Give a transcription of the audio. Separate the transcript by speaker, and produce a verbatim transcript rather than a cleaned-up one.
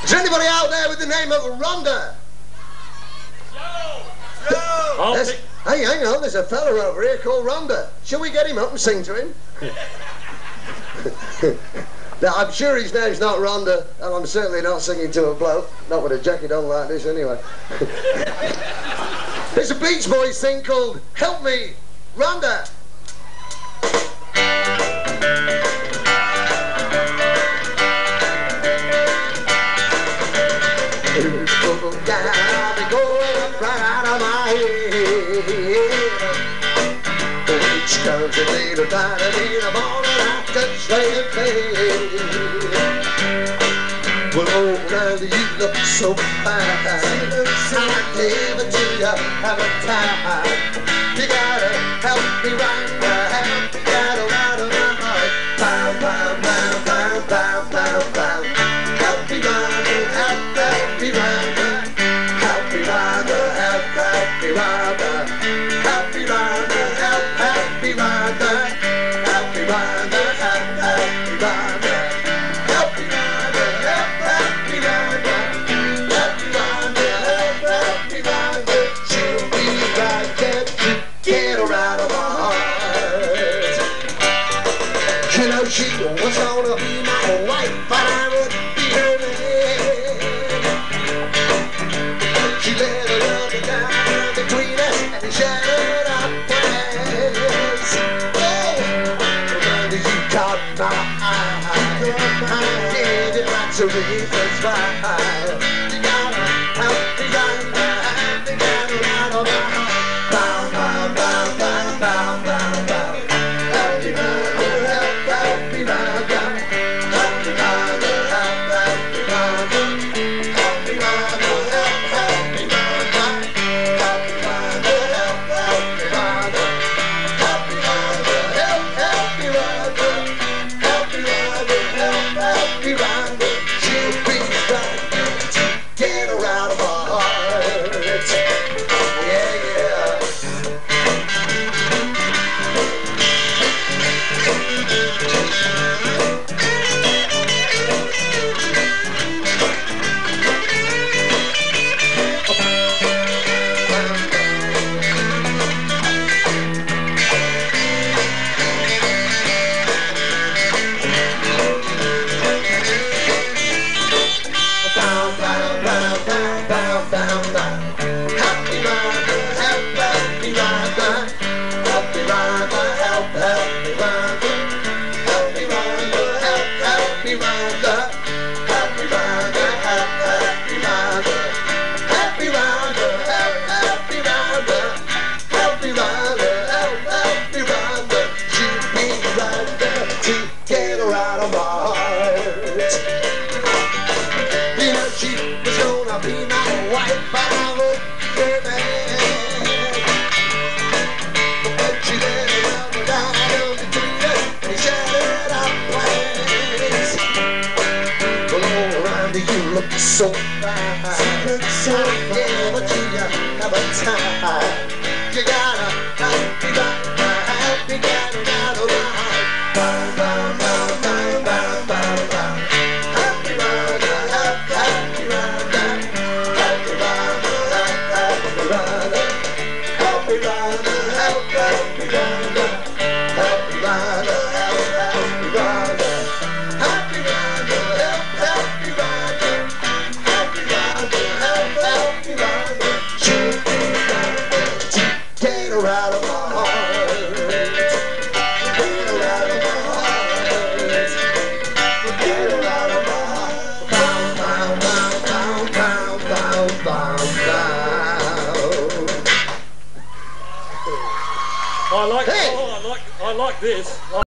Speaker 1: Is there anybody out there with the name of Rhonda?
Speaker 2: Yo! Yo!
Speaker 1: There's, hey, hang on, there's a fella over here called Rhonda. Shall we get him up and sing to him? Now, I'm sure his name's not Rhonda, and I'm certainly not singing to a bloke. Not with a jacket on like this, anyway. There's a Beach Boys thing called Help Me Rhonda. I'll be going right out of my head. Each comes a little night and in the morning I can stay in bed. Well, oh, now you look so fine. I give it to you every time. You gotta help me Rhonda, help me get out of my heart. Bow, bow, bow, bow, bow, bow, bow. Help me Rhonda, help, help me Rhonda. Help me Rhonda, help, help me Rhonda. Help me Rhonda, help, help me Rhonda. Help me Rhonda, help, help me Rhonda. Help me Rhonda, help, help me Rhonda. Help me Rhonda, help, help me Rhonda. She'll be right there to get her out of my heart. You know she was gonna be my wife, but I would be her man. She let her love me down between us and shattered our plans. Oh, Rhonda, you caught my eye. I did it like to reverse fire. You gotta help me Rhonda, help me get her out of my heart. Bow, bow, bow, bow, bow, bow, bow. Help me Rhonda, help, help me Rhonda. Help me Rhonda, help, help me Rhonda. Help me Rhonda, help, help me Rhonda. Help me Rhonda, help, help me Rhonda. Help me Rhonda, help, help me Rhonda. Help me Rhonda, help, help me Rhonda. She'll be right there to get her out of my heart. Yeah, yeah. Bow, bow, bow, bow, bow, bow, bow. Help me Rhonda, help, help me Rhonda. Help me Rhonda, help, help me Rhonda. Help me Rhonda, help, help me Rhonda. Help me Rhonda, help, help me Rhonda. Help me Rhonda, help, help me Rhonda. Help me Rhonda, help, help me Rhonda. She'll be right there to get her out of my heart. You know she was gonna be my wife, but I would be her man. But she let her love me down between us and shattered our plans. Well, all around you look so fine. So yeah, but you have a time. You gotta help me Rhonda, help me get her out of my heart. Bow, bow, bow, bow, bow, bow, bow. Help me Rhonda, help, help me Rhonda. Help me Rhonda, help, help me Rhonda. Help me Rhonda, help, help me Rhonda. Help me Rhonda, help, help me Rhonda. Help me Rhonda, help, help me Rhonda. Help me Rhonda, help, help me Rhonda. She'll be right there to get her out of my heart. Get her out of my heart. Get her out of my heart. Bow, bow, bow, bow, bow, bow, bow, bow.
Speaker 2: I like,
Speaker 1: Hey!
Speaker 2: oh, I like, I like this.